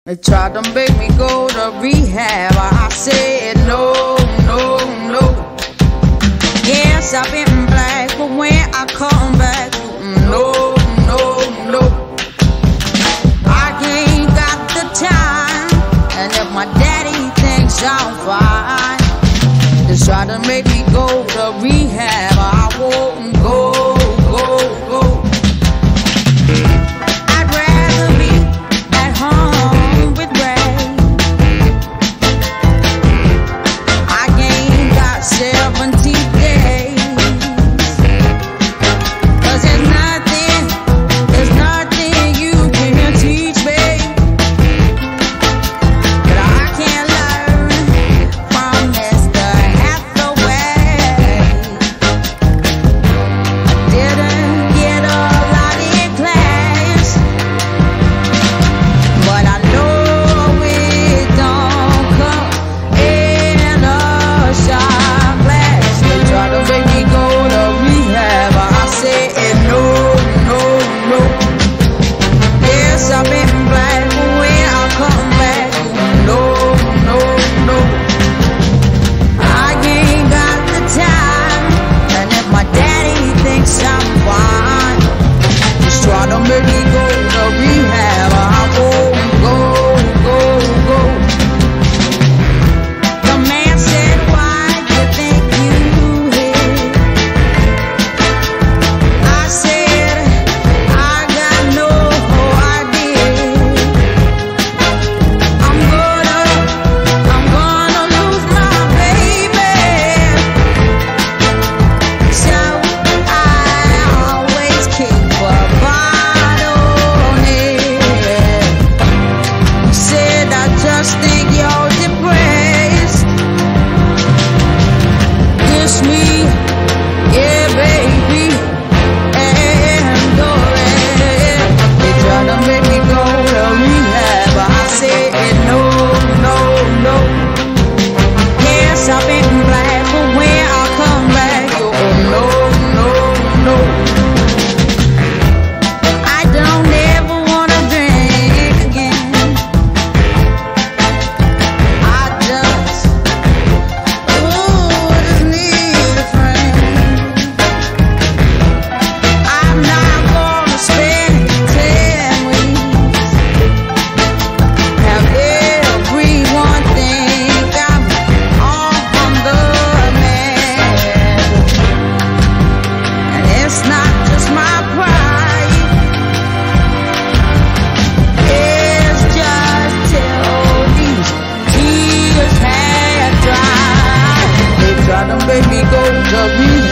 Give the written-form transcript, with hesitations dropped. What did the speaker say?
They tried to make me go to rehab. I said no, no, no. Yes, I've been black, but when I come back, no, no, no. I ain't got the time, and if my daddy thinks I'm fine, they try to make me go to rehab. I won't go, go, go. I'd rather be at home with Ray. I ain't got 70 days, 'cause there's nothing you can teach me that I can't learn from Mr. Hathaway. Didn't get a lot in class, but I know it don't come in a shot glass. They try to make me go to rehab. I said no, no, no. Yes, I've been black, but when I come back, no, no, no. I ain't got the time, and if my daddy thinks I'm fine, just try to make me go to rehab. I won't go, go, go. The man said, why you think you hit? I said, I got no idea. I'm gonna lose my baby, so I always keep a bottle near. He said, I just think you're depressed. Kiss me, yeah, baby, and go ahead. They try to make me go to rehab. I said no, no, no. Yes, I've been black, but when I come back, oh no, no, no. I don't ever wanna drink again. I just need a friend. I'm not gonna spend 10 weeks. Have everyone think I'm on the man. And it's not just my pride, it's just till these tears had dried. They try to make me go to rehab.